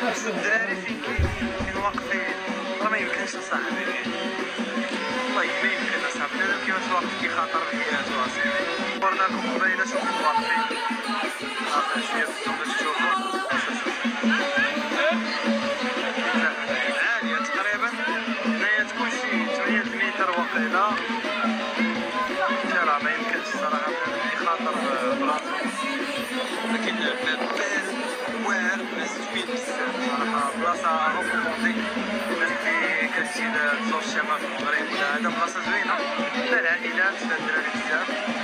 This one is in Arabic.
الدراري فين واقفين راه ما يمكنش اصاحبي والله ما يمكن اصاحبي بنادم كيفاش واقف كيخاطر بحياتو اصاحبي ورنا لكم قبيله شوفوا واقفين شويه بدون باش تشوفوا عاليه تقريبا هنايا تكون شي 8 متر واقيلا راه ما يمكنش الصراحه بنادم يخاطر براسو ولكن بلاد واعر بلاصه زوين بزاف صراحه بلاصه غوكوموندي الناس اللي كتجي تزور الشمال في المغرب ولا هذا بلاصه زوينه لا العائلات لا الدراري بزاف